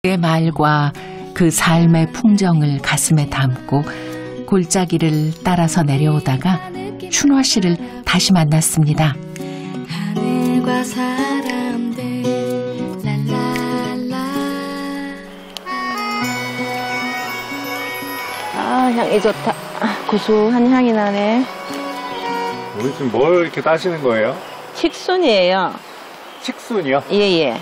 그의 말과 그 삶의 풍정을 가슴에 담고 골짜기를 따라서 내려오다가 춘화 씨를 다시 만났습니다. 하늘과 사람들 랄랄라. 아, 향이 좋다. 구수한 향이 나네. 우리 지금 뭘 이렇게 따시는 거예요? 칡순이에요. 칡순이요? 예예.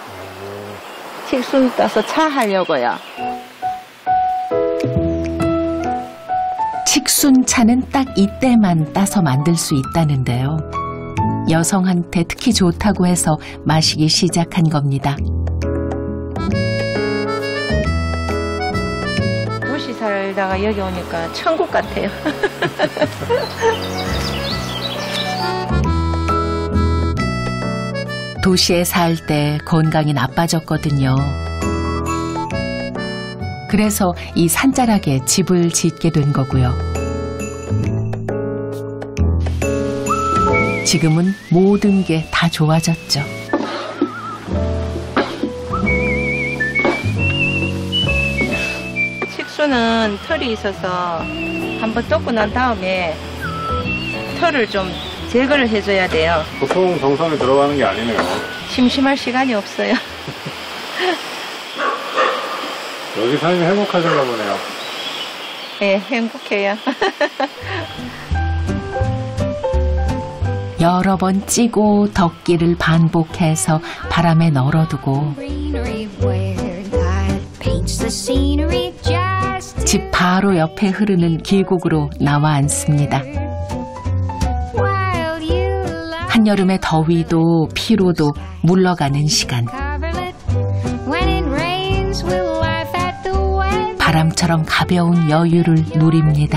칡순 따서 차 하려고요. 칡순차는 딱 이때만 따서 만들 수 있다는데요. 여성한테 특히 좋다고 해서 마시기 시작한 겁니다. 도시 살다가 여기 오니까 천국 같아요. 도시에 살 때 건강이 나빠졌거든요. 그래서 이 산자락에 집을 짓게 된 거고요. 지금은 모든 게 다 좋아졌죠. 칡순은 털이 있어서 한번 뜯고 난 다음에 털을 좀 제거를 해줘야 돼요. 보통 정성이 들어가는 게 아니네요. 심심할 시간이 없어요. 여기 삶이 행복하신가 보네요. 네, 행복해요. 여러 번 찌고 덮기를 반복해서 바람에 널어두고 집 바로 옆에 흐르는 계곡으로 나와 앉습니다. 한여름의 더위도 피로도 물러가는 시간. 바람처럼 가벼운 여유를 누립니다.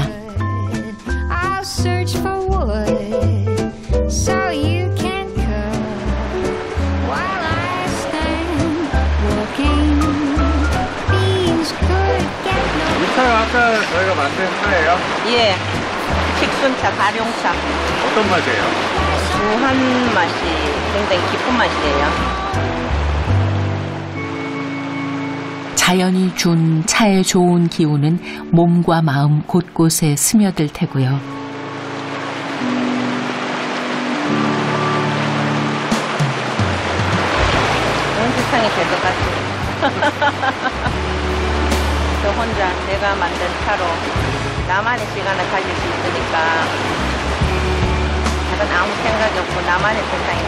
이 차가 아까 저희가 만든 차예요? 예, 칡순차, 발용차. 어떤 맛이에요? 구한 맛이 굉장히 깊은 맛이에요. 자연이 준 차의 좋은 기운은 몸과 마음 곳곳에 스며들 테고요. 좋은 세상이 될 것 같아요. 저 혼자 내가 만든 차로 나만의 시간을 가질 수 있으니까 다른 아무 생각이 없고 나만의 세상인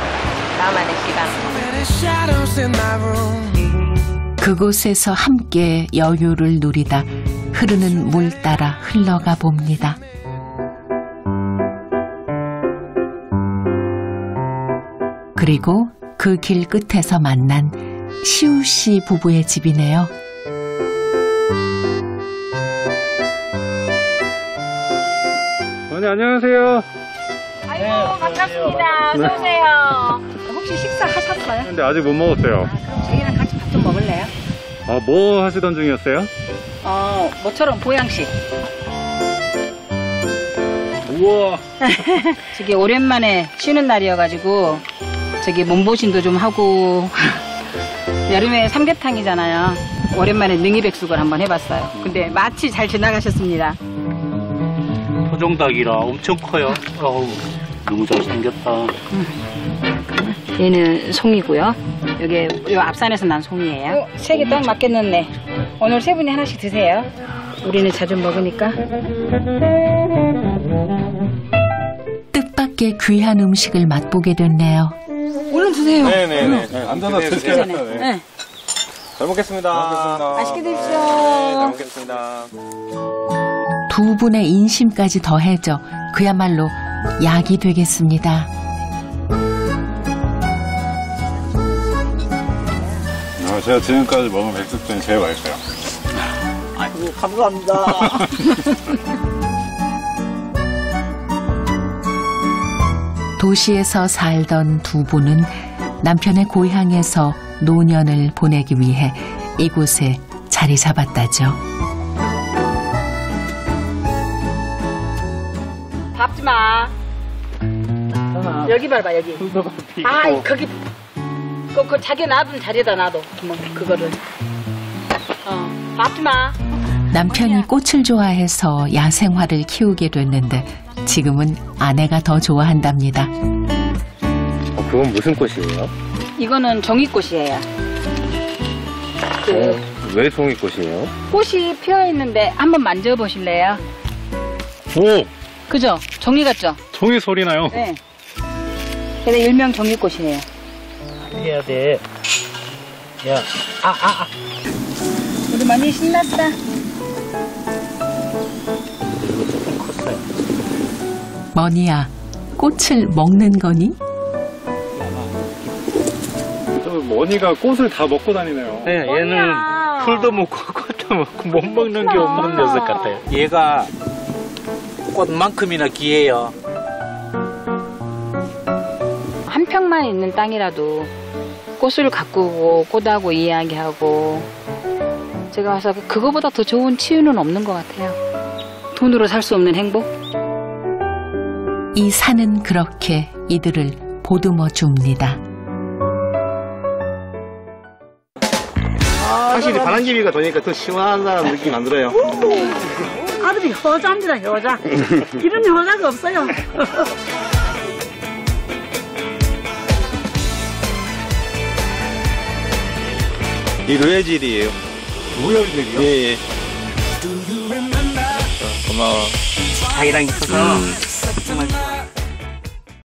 것 같아요. 나만의 시간. 그곳에서 함께 여유를 누리다 흐르는 물 따라 흘러가 봅니다. 그리고 그 길 끝에서 만난 시우 씨 부부의 집이네요. 언니 안녕하세요. 아이고 반갑습니다. 네. 어서오세요. 혹시 식사하셨어요? 근데 아직 못 먹었어요. 그럼 저희랑 같이 밥 좀 먹을래요? 아, 뭐 하시던 중이었어요? 모처럼 보양식. 우와. 저기 오랜만에 쉬는 날이어가지고 저기 몸보신도 좀 하고 여름에 삼계탕이잖아요. 오랜만에 능이백숙을 한번 해봤어요. 근데 마치 잘 지나가셨습니다. 토종닭이라 엄청 커요. 어우, 너무 잘생겼다. 얘는 송이고요. 여기 요 앞산에서 난 송이에요. 세 개 딱 맞겠는데 오늘 세 분이 하나씩 드세요. 우리는 자주 먹으니까. 뜻밖의 귀한 음식을 맛보게 됐네요. 얼른 드세요. 네네네. 앉아서 드세요. 네. 잘 먹겠습니다. 맛있게 드십시오. 네, 잘 먹겠습니다. 두 분의 인심까지 더해져 그야말로 약이 되겠습니다. 제가 지금까지 먹은 백숙 중에 제일 맛있어요. 아이고, 감사합니다. 도시에서 살던 두 분은 남편의 고향에서 노년을 보내기 위해 이곳에 자리 잡았다죠. 밟지 마. 여기 밟아 여기. 아 거기 그 자기 놔둔 자리에다 놔둬. 그거를. 맞지마. 남편이 꽃을 좋아해서 야생화를 키우게 됐는데 지금은 아내가 더 좋아한답니다. 그건 무슨 꽃이에요? 이거는 종이꽃이에요. 왜 송이꽃이에요? 꽃이 피어 있는데 한번 만져보실래요? 오! 그죠? 종이 같죠? 종이 소리 나요. 네. 그래서 일명 종이꽃이에요. 해야 돼. 야, 우리 많이 신났다. 조금 컸어요. 머니야, 꽃을 먹는 거니? 저 머니가 꽃을 다 먹고 다니네요. 네, 얘는 풀도 먹고 꽃도 먹고 못 먹는 게 없는 녀석 같아요. 얘가 꽃만큼이나 귀해요. 한 평만 있는 땅이라도 꽃을 가꾸고 꽃하고 이야기하고 제가 와서 그거보다 더 좋은 치유는 없는 것 같아요. 돈으로 살 수 없는 행복? 이 산은 그렇게 이들을 보듬어 줍니다. 확실히 바람개비가 도니까 더 시원하다는 느낌이 안 들어요. 아들이 효자입니다, 효자. 이런 효자가 없어요. 이 로얄젤이에요. 로얄젤이요? 예. 고마워. 자기랑 있어서